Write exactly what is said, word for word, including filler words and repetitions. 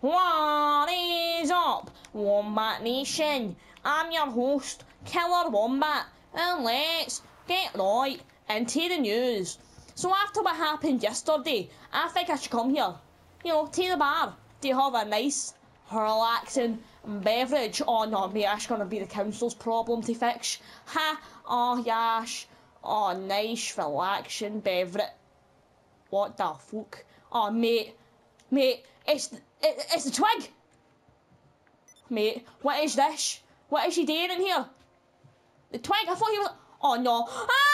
What is up, Wombat Nation? I'm your host, Killer Wombat, and let's get right into the news. So after what happened yesterday, I think I should come here, you know, to the bar, to have a nice, relaxing beverage. Oh no, mate, that's gonna be the council's problem to fix. Ha! Oh yash! Oh, nice, relaxing beverage. What the fuck? Oh mate, mate, it's it, it's the twig. Mate, what is this? What is he doing in here? The twig? I thought he was. Oh no! Ah!